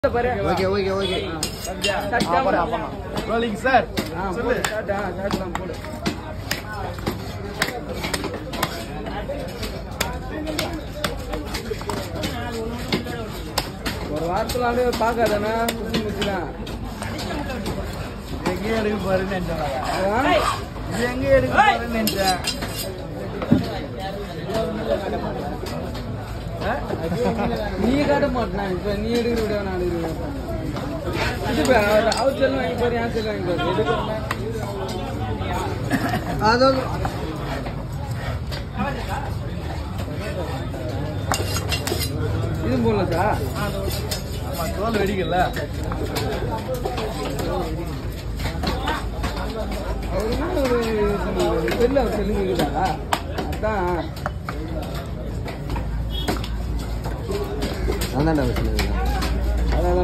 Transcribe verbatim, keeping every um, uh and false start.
Okay okay okay rolling sir சொல்லு போடு. ஒரு வாரத்துல ஆண்டு பாக்காதானா முடிச்சுலாம் எங்கே எடுக்க போறேன்னு நினைச்சாங்க எங்க எடுக்க போறேன்னு நினைச்சேன் நீ காட்ட மாட்டான் இப்ப நீ எடுக்கிற விட நான் எடுக்கிறேன் அவர் செல்லும் வாங்கி போற ஏன் செல்லும் வாங்கி போற அதாவது இது போடல சார் ஆமா தோல் வெடிக்கல அவருன்னா ஒரு தெரியல அவர் செல்லுங்க இருக்குதா அதான் அதான்டா